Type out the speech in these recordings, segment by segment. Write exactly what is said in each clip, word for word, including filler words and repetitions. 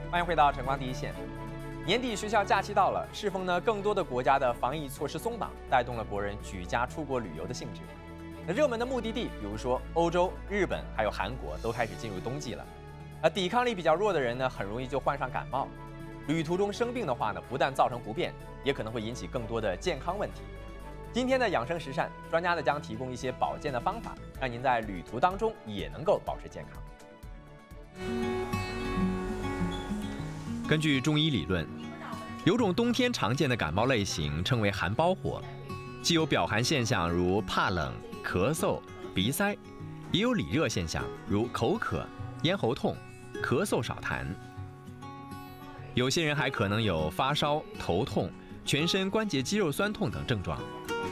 欢迎回到晨光第一线。年底学校假期到了，适逢呢更多的国家的防疫措施松绑，带动了国人举家出国旅游的兴致。那热门的目的地，比如说欧洲、日本还有韩国，都开始进入冬季了。而抵抗力比较弱的人呢，很容易就患上感冒。旅途中生病的话呢，不但造成不便，也可能会引起更多的健康问题。今天的养生食膳，专家呢将提供一些保健的方法，让您在旅途当中也能够保持健康。 根据中医理论，有种冬天常见的感冒类型称为寒包火，既有表寒现象如怕冷、咳嗽、鼻塞，也有里热现象如口渴、咽喉痛、咳嗽少痰。有些人还可能有发烧、头痛、全身关节肌肉酸痛等症状。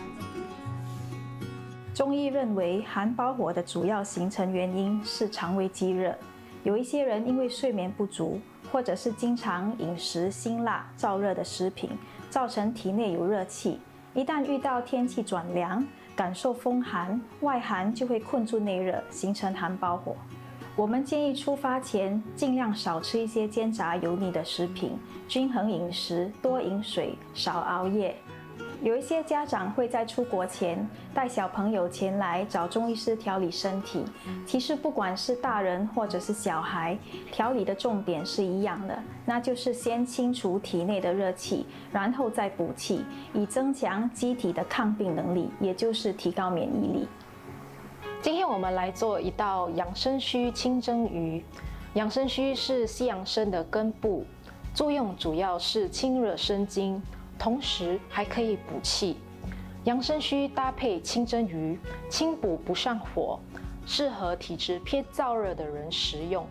中医认为，寒包火的主要形成原因是肠胃积热。有一些人因为睡眠不足，或者是经常饮食辛辣、燥热的食品，造成体内有热气。一旦遇到天气转凉，感受风寒、外寒，就会困住内热，形成寒包火。我们建议出发前尽量少吃一些煎炸油腻的食品，均衡饮食，多饮水，少熬夜。有一些家长会在出国前带小朋友前来找中医师调理身体。其实不管是大人或者是小孩，调理的重点是一样的，那就是先清除体内的热气，然后再补气，以增强机体的抗病能力，也就是提高免疫力。 今天我们来做一道养生须清蒸鱼。养生须是西洋参的根部，作用主要是清热生津，同时还可以补气。养生须搭配清蒸鱼，清补不上火，适合体质偏燥热的人食用。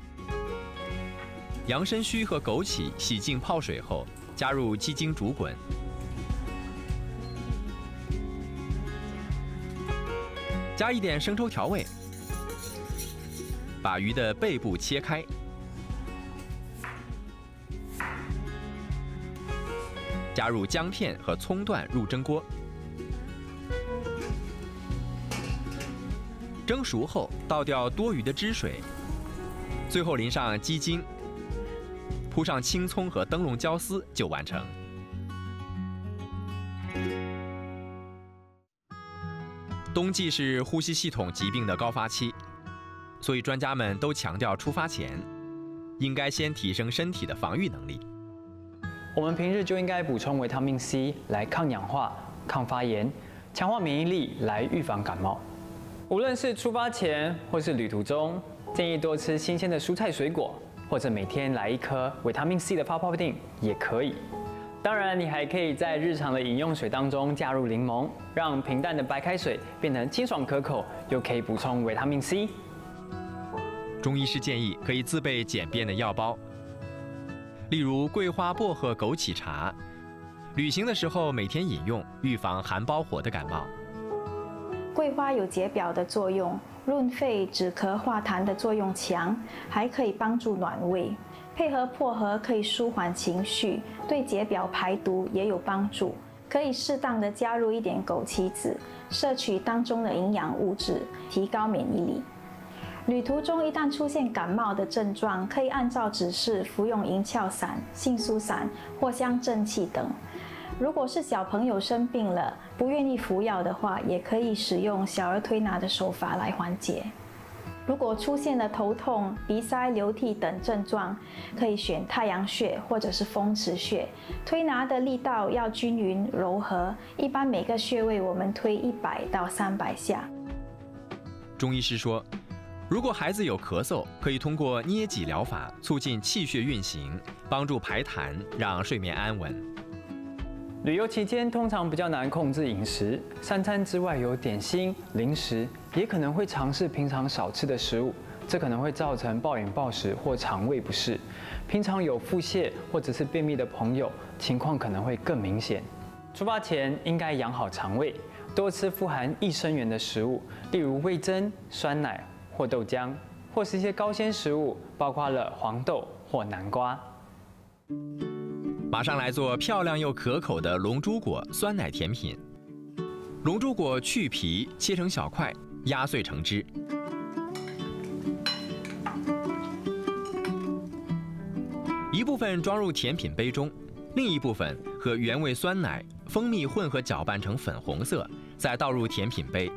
洋参须和枸杞洗净泡水后，加入鸡精煮滚，加一点生抽调味，把鱼的背部切开，加入姜片和葱段入蒸锅，蒸熟后倒掉多余的汁水，最后淋上鸡精，铺上青葱和灯笼椒丝就完成。冬季是呼吸系统疾病的高发期，所以专家们都强调出发前应该先提升身体的防御能力。 我们平日就应该补充维他命 C 来抗氧化、抗发炎，强化免疫力来预防感冒。无论是出发前或是旅途中，建议多吃新鲜的蔬菜水果，或者每天来一颗维他命 C 的发泡锭也可以。当然，你还可以在日常的饮用水当中加入柠檬，让平淡的白开水变成清爽可口，又可以补充维他命 C。 中医师建议可以自备简便的药包，例如桂花薄荷枸杞茶，旅行的时候每天饮用，预防寒包火的感冒。 桂花有解表的作用，润肺止咳化痰的作用强，还可以帮助暖胃。配合薄荷可以舒缓情绪，对解表排毒也有帮助。可以适当的加入一点枸杞子，摄取当中的营养物质，提高免疫力。旅途中一旦出现感冒的症状，可以按照指示服用银翘散、杏苏散、藿香正气等。如果是小朋友生病了，不愿意服药的话，也可以使用小儿推拿的手法来缓解。如果出现了头痛、鼻塞、流涕等症状，可以选太阳穴或者是风池穴。推拿的力道要均匀柔和，一般每个穴位我们推一百到三百下。 中医师说，如果孩子有咳嗽，可以通过捏脊疗法促进气血运行，帮助排痰，让睡眠安稳。 旅游期间通常比较难控制饮食，三餐之外有点心、零食，也可能会尝试平常少吃的食物，这可能会造成暴饮暴食或肠胃不适。平常有腹泻或者是便秘的朋友，情况可能会更明显。出发前应该养好肠胃，多吃富含益生元的食物，例如味噌、酸奶或豆浆，或是一些高纤食物，包括了黄豆或南瓜。 马上来做漂亮又可口的龙珠果酸奶甜品。龙珠果去皮，切成小块，压碎成汁。 一部分装入甜品杯中，另一部分和原味酸奶、蜂蜜混合搅拌成粉红色，再倒入甜品杯。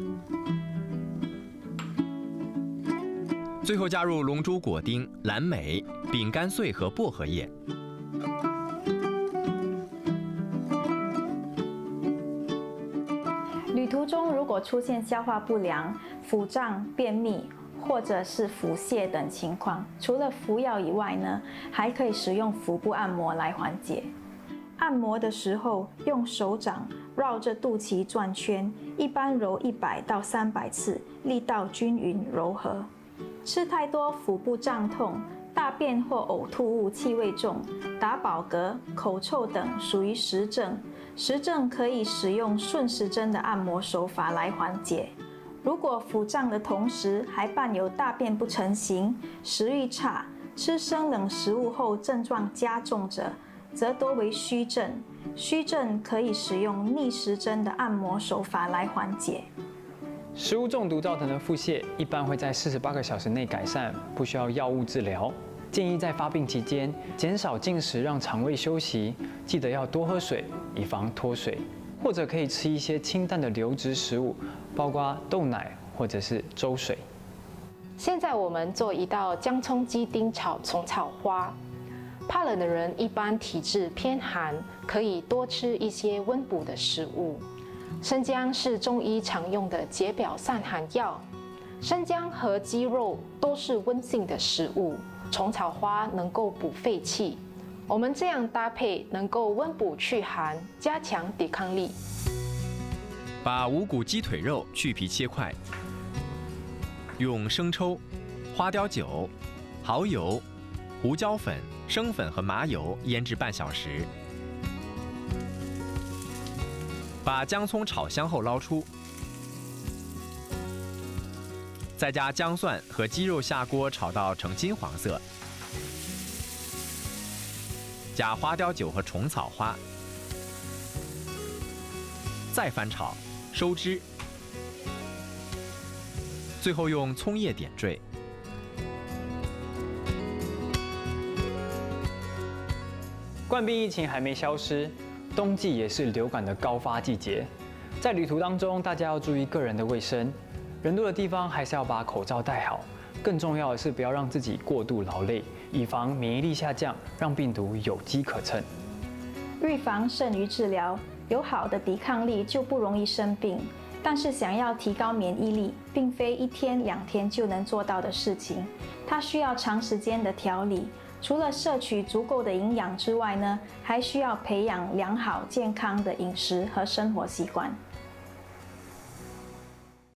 最后加入龙珠果丁、蓝莓、饼干碎和薄荷叶。 旅途中如果出现消化不良、腹胀、便秘，或者是腹泻等情况，除了服药以外呢，还可以使用腹部按摩来缓解。按摩的时候，用手掌绕着肚脐转圈，一般揉一百到三百次，力道均匀柔和。吃太多腹部胀痛、大便或呕吐物气味重、打饱嗝、口臭等属于实症，实症可以使用顺时针的按摩手法来缓解。如果腹胀的同时还伴有大便不成形、食欲差、吃生冷食物后症状加重者，则多为虚症。虚症可以使用逆时针的按摩手法来缓解。 食物中毒造成的腹泻一般会在四十八个小时内改善，不需要药物治疗。建议在发病期间减少进食，让肠胃休息，记得要多喝水，以防脱水。或者可以吃一些清淡的流质食物，包括豆奶或者是粥水。 现在我们做一道姜葱鸡丁炒虫草花。怕冷的人一般体质偏寒，可以多吃一些温补的食物。生姜是中医常用的解表散寒药，生姜和鸡肉都是温性的食物，虫草花能够补肺气。我们这样搭配能够温补祛寒，加强抵抗力。 把无骨鸡腿肉去皮切块，用生抽、花雕酒、蚝油、胡椒粉、生粉和麻油腌制半小时。把姜葱炒香后捞出，再加姜蒜和鸡肉下锅炒到呈金黄色。加花雕酒和虫草花，再翻炒，收汁，最后用葱叶点缀。 冠病疫情还没消失，冬季也是流感的高发季节。在旅途当中，大家要注意个人的卫生，人多的地方还是要把口罩戴好。更重要的是，不要让自己过度劳累，以防免疫力下降，让病毒有机可乘。 预防胜于治疗，有好的抵抗力就不容易生病。但是想要提高免疫力，并非一天两天就能做到的事情，它需要长时间的调理。除了摄取足够的营养之外呢，还需要培养良好健康的饮食和生活习惯。